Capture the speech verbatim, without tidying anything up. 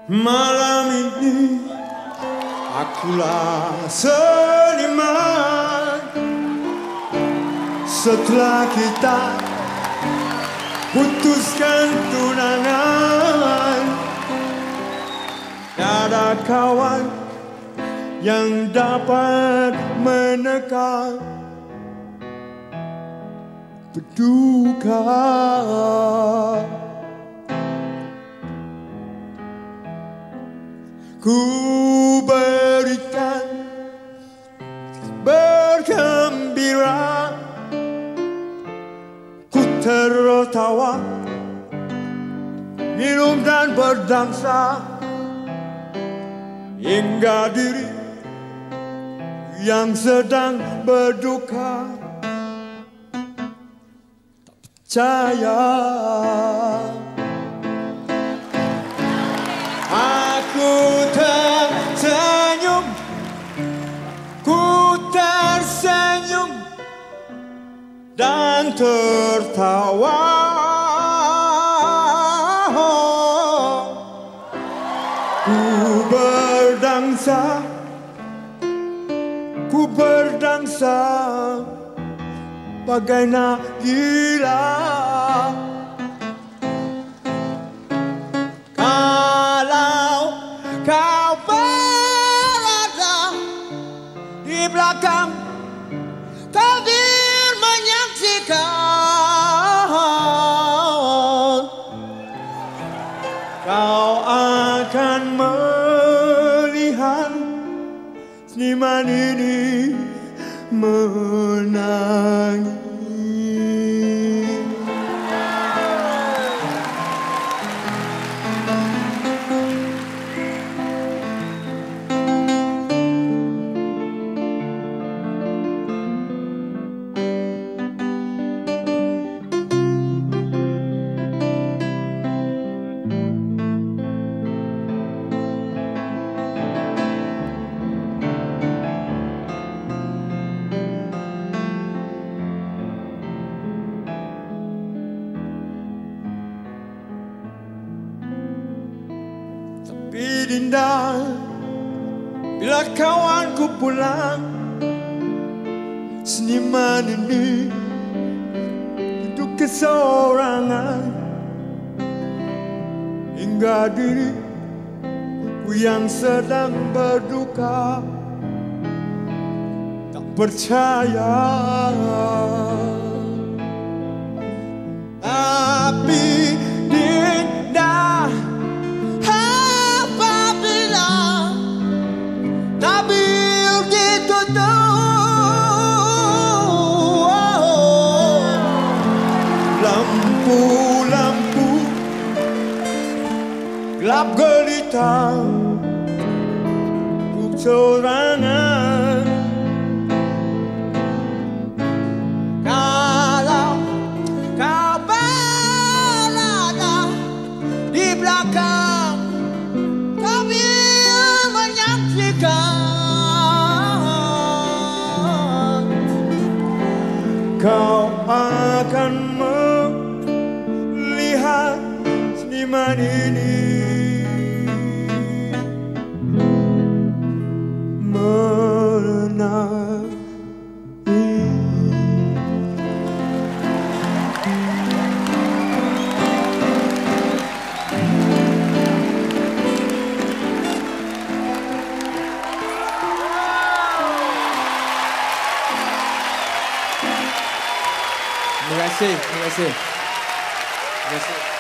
Malam ini akulah seniman. Setelah kita putuskan tunangan, tiada kawan yang dapat menekan berduka. Ku berikan bergembira, ku tertawa, minum dan berdansa, hingga diri yang sedang berduka tak percaya. Aku tersenyum, ku tersenyum dan tertawa. Ku berdansa, ku berdansa bagai nak gila. Kau berada di belakang tabir menyaksikan, kau akan melihat seniman ini menangis. Tapi Dinda, bila kawanku pulang, seniman ini duduk kesorangan, hingga diriku yang sedang berduka tak percaya. Tapi Dinda, lampu-lampu gelap gelita duduk sorangan. Kalau kau berada di belakang tabir menyaksikan, kau akan melihat seniman ini menangis. Terima kasih, terima kasih. Terima kasih.